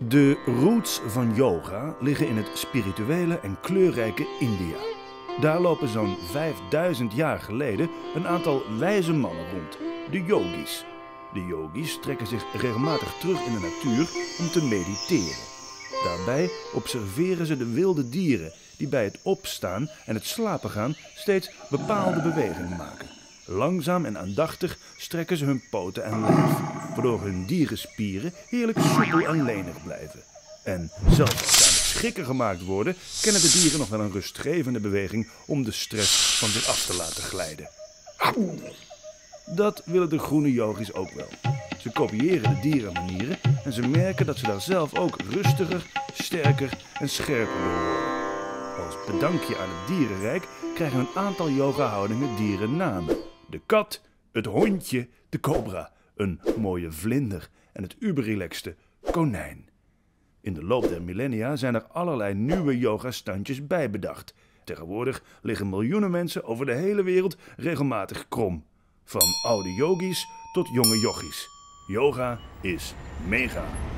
De roots van yoga liggen in het spirituele en kleurrijke India. Daar lopen zo'n 5000 jaar geleden een aantal wijze mannen rond, de yogis. De yogis trekken zich regelmatig terug in de natuur om te mediteren. Daarbij observeren ze de wilde dieren die bij het opstaan en het slapen gaan steeds bepaalde bewegingen maken. Langzaam en aandachtig strekken ze hun poten en lijf, waardoor hun dierenspieren heerlijk soepel en lenig blijven. En zelfs als ze aan het schrikken gemaakt worden, kennen de dieren nog wel een rustgevende beweging om de stress van zich af te laten glijden. Dat willen de groene yogis ook wel. Ze kopiëren de dierenmanieren en ze merken dat ze daar zelf ook rustiger, sterker en scherper door worden. Als bedankje aan het dierenrijk krijgen een aantal yogahoudingen dierennamen. De kat, het hondje, de cobra, een mooie vlinder en het uberrelaxte konijn. In de loop der millennia zijn er allerlei nieuwe yogastandjes bijbedacht. Tegenwoordig liggen miljoenen mensen over de hele wereld regelmatig krom. Van oude yogis tot jonge yogis. Yoga is mega.